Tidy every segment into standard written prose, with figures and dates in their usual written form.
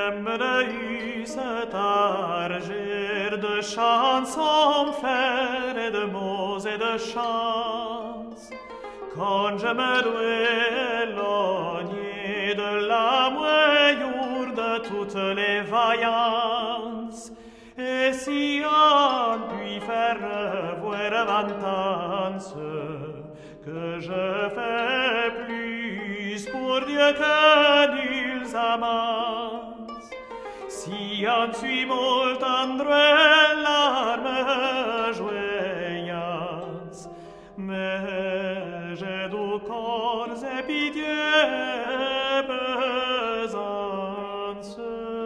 Même deüsse, targier, de chansons faire et de mots et de chants, quand je me dois éloigner de la moyure de toutes les vaillances, et si on puis faire revoir avantance, que je fais plus pour Dieu que nulles amances. Si on suit molt tendre larmes joyance, mais j'ai du corps et pitié besances.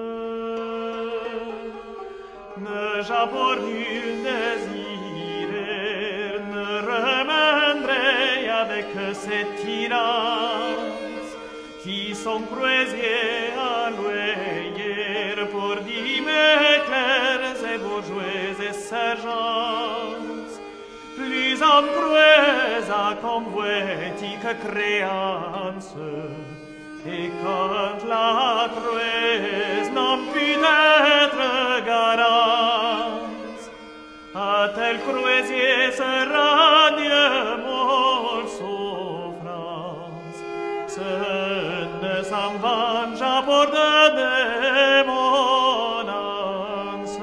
Ne j'ai pour nul désir, ne remèndrai avec cette tyrance, qui sont croisiers à loyer pour diméters et bourgeois et sergents, plus en prouesse à convoitique créance, et quand la prouesse n'en put être garance, à tel croisier sera Dieu mon souffrance, ce ne s'en venge à bord de démonance.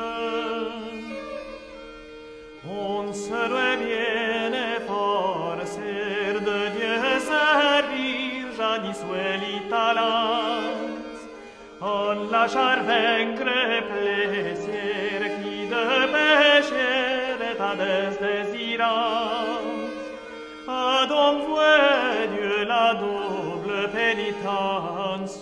On se doit bien efforcer de Dieu servir, j'en y souhaite l'italance, on lâchar vaincre plaisir qui de pécher est à désirance. A donc voué Dieu la double pénitence,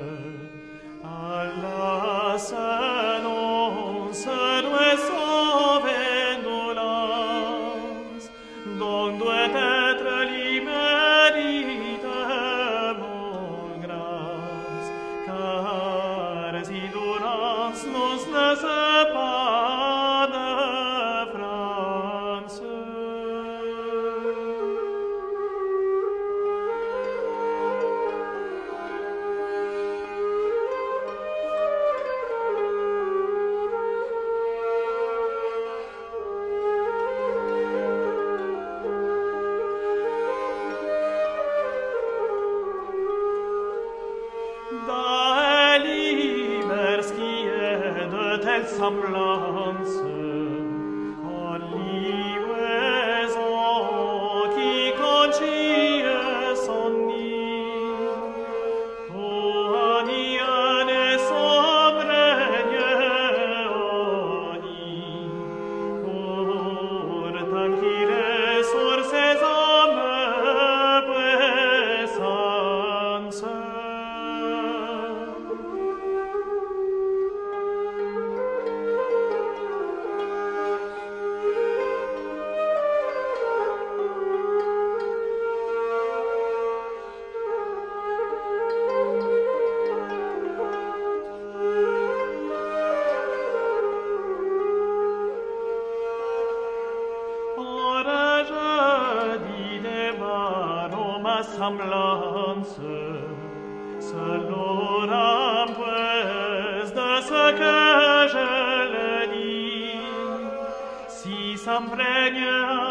Allah seul on se doit sauver indolence, donc doit être l'immérite mon grâce, car si d'urance nous ne se pas de France. Semblance, en livraison qui conchie son nid, pour en y aller son règne au nid, pourtant qu'il est sur ses hommes puissance. Semblance, selon l'empresse de ce que je le dis, si s'imprègne